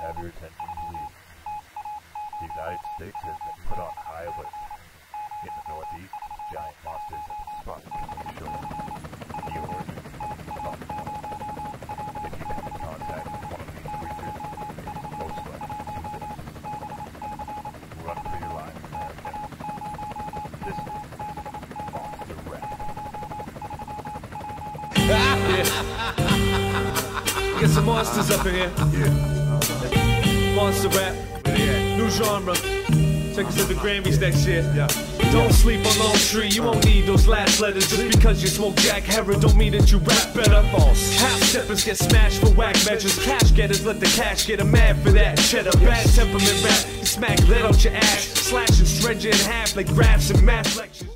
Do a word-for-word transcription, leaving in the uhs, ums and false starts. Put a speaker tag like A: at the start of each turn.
A: have your attention, please? The United States has been put on high alert. In the Northeast, giant monsters have been spotted coming ashore. The origin of the unknown. If you come in contact with one of these creatures, it is most likely too late. Run for your lives, America. This is Monster Rap.
B: Get some monsters up in here.
A: Yeah.
B: Monster rap.
A: Yeah.
B: New genre. Check us at the Grammys next year.
A: Yeah.
B: Don't sleep on Lone Tree, you won't need those last letters. Just because you smoke Jack Herod don't mean that you rap better. False. Half steppers get smashed for whack measures. Cash getters let the cash get a mad for that. Cheddar, bad temperament rap. You smack lead out your ass. Slash and stretch it in half like graphs and math lectures.